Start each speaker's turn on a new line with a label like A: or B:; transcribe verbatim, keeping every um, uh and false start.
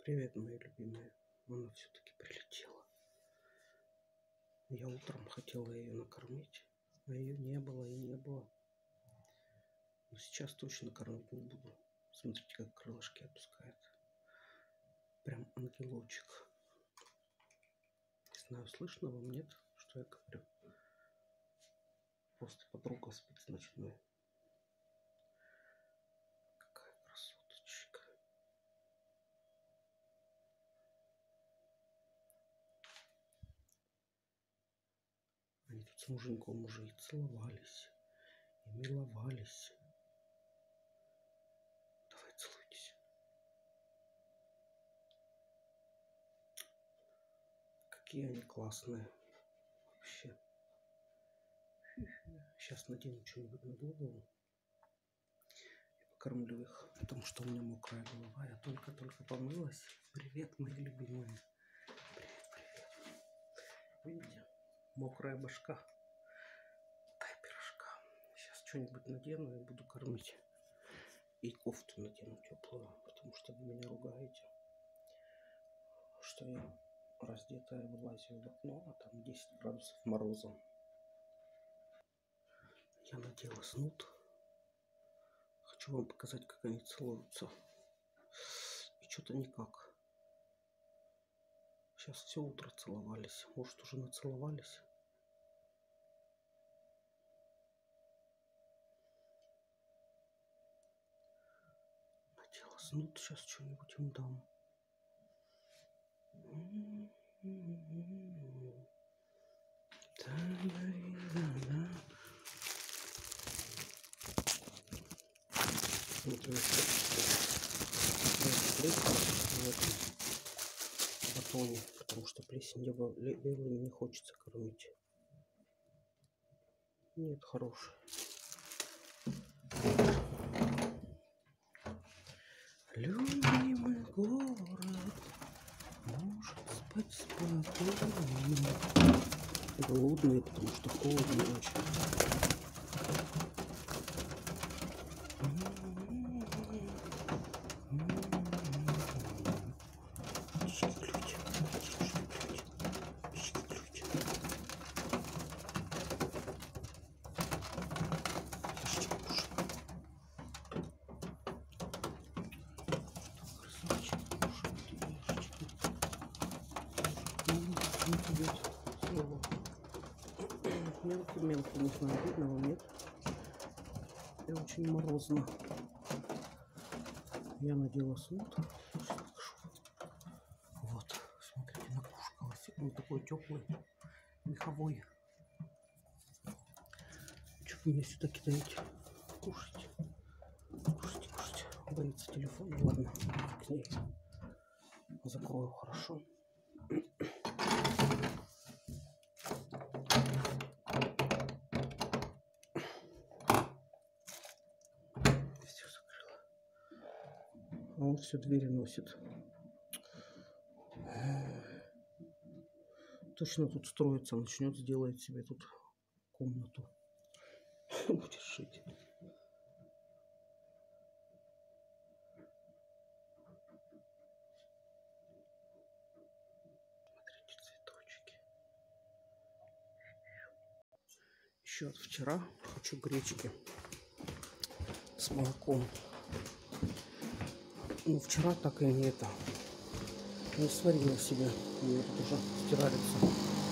A: Привет, мои любимые. Она все-таки прилетела. Я утром хотела ее накормить, а ее не было и не было. Но сейчас точно кормить не буду. Смотрите, как крылышки опускает. Прям ангелочек. Не знаю, слышно вам, нет, что я говорю? Просто подруга спит с ночной. Какая красоточка. Они тут с муженьком уже и целовались, и миловались. Давай, целуйтесь. Какие они классные. Вообще. Сейчас надену что-нибудь на голову и покормлю их, потому что у меня мокрая голова. Я только-только помылась. Привет, мои любимые. Привет, привет. Видите? Мокрая башка. Дай пирожка. Сейчас что-нибудь надену и буду кормить. И кофту надену теплую, потому что вы меня ругаете, что я раздетая вылазю в окно, а там десять градусов мороза. Я надела снуд. Хочу вам показать, как они целуются. И что-то никак. Сейчас все утро целовались. Может, уже нацеловались? Надела снуд. Сейчас что-нибудь им дам. Смотрю, в батоне, потому что плесень белый не хочется кормить. Нет, хороший. Любимый город может спать спокойно. Голодные, потому что холодно очень. Мелкий-мелкий, не знаю, видно вам, нет? И очень морозно. Я надела снуд. Вот, смотрите, накушалась. Он такой теплый, меховой. Что вы мне сюда кидаете? Кушайте. Кушайте, кушайте. Боится телефон. Ладно, к ней. Закрою хорошо. А он все двери носит. Точно тут строится, начнет, сделает себе тут комнату. Будешь жить. Смотрите, цветочки. Еще от вчера хочу гречки с молоком. Ну, вчера так и не это. Не сварила себе. Мне тут уже стирается.